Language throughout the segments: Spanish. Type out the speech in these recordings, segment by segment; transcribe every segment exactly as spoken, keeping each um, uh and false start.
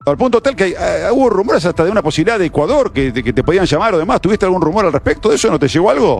Al punto tal que eh, hubo rumores hasta de una posibilidad de Ecuador que, de, que te podían llamar o demás. ¿Tuviste algún rumor al respecto de eso? ¿No te llegó algo?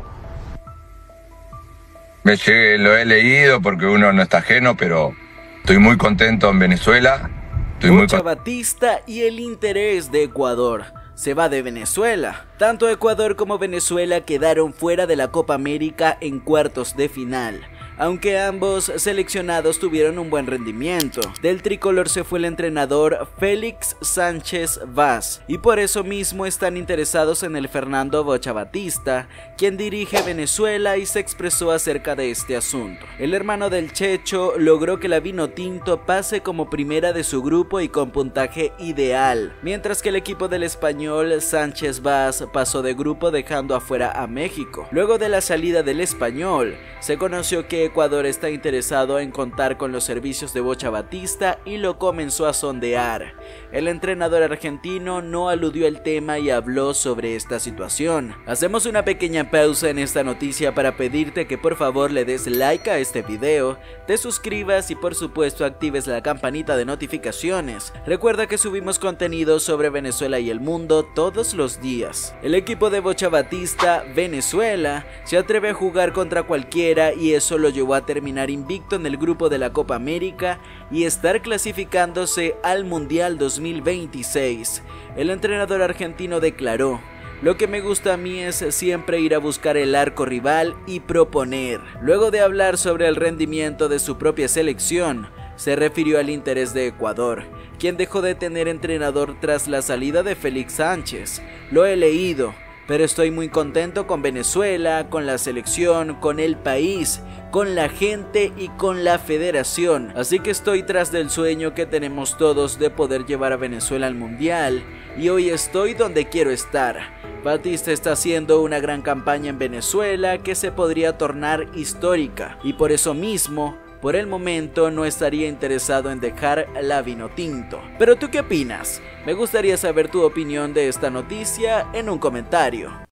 Me llegué, lo he leído porque uno no está ajeno, pero estoy muy contento en Venezuela. Estoy muy Bocha Batista y el interés de Ecuador. Se va de Venezuela. Tanto Ecuador como Venezuela quedaron fuera de la Copa América en cuartos de final, aunque ambos seleccionados tuvieron un buen rendimiento. Del tricolor se fue el entrenador Félix Sánchez Vaz, y por eso mismo están interesados en el Fernando Bocha Batista, quien dirige Venezuela y se expresó acerca de este asunto. El hermano del Checho logró que la Vinotinto pase como primera de su grupo y con puntaje ideal, mientras que el equipo del español Sánchez Vaz pasó de grupo dejando afuera a México. Luego de la salida del español, se conoció que Ecuador está interesado en contar con los servicios de Bocha Batista y lo comenzó a sondear. El entrenador argentino no aludió al tema y habló sobre esta situación. Hacemos una pequeña pausa en esta noticia para pedirte que por favor le des like a este video, te suscribas y por supuesto actives la campanita de notificaciones. Recuerda que subimos contenido sobre Venezuela y el mundo todos los días. El equipo de Bocha Batista, Venezuela, se atreve a jugar contra cualquiera y eso lo llevó a terminar invicto en el grupo de la Copa América y estar clasificándose al Mundial dos mil veintiséis. El entrenador argentino declaró: "Lo que me gusta a mí es siempre ir a buscar el arco rival y proponer". Luego de hablar sobre el rendimiento de su propia selección, se refirió al interés de Ecuador, quien dejó de tener entrenador tras la salida de Félix Sánchez. "Lo he leído, pero estoy muy contento con Venezuela, con la selección, con el país, con la gente y con la federación. Así que estoy tras del sueño que tenemos todos de poder llevar a Venezuela al Mundial y hoy estoy donde quiero estar". Batista está haciendo una gran campaña en Venezuela que se podría tornar histórica y por eso mismo, por el momento no estaría interesado en dejar la Vinotinto. ¿Pero tú qué opinas? Me gustaría saber tu opinión de esta noticia en un comentario.